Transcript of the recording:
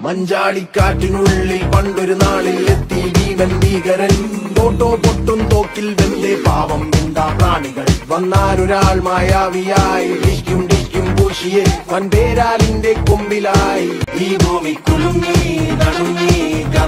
മഞ്ചാടിക്കാറ്റിനുള്ളിൽ പണ്ടൊരു നാളിൽ എത്തി ഭീമൻ ഭീകരൻ. തോട്ടോ പൊട്ടും തോക്കിൽ വെന്തേ പാവം എന്താ പ്രാണികൾ. വന്നാലൊരാൾ മായാവിയായി ഡിക്കും ഡിക്കും പൂശിയെ വൻപേരാലിന്റെ കൊമ്പിലായി. ഈ ഭൂമി കുലുങ്ങി നടുങ്ങി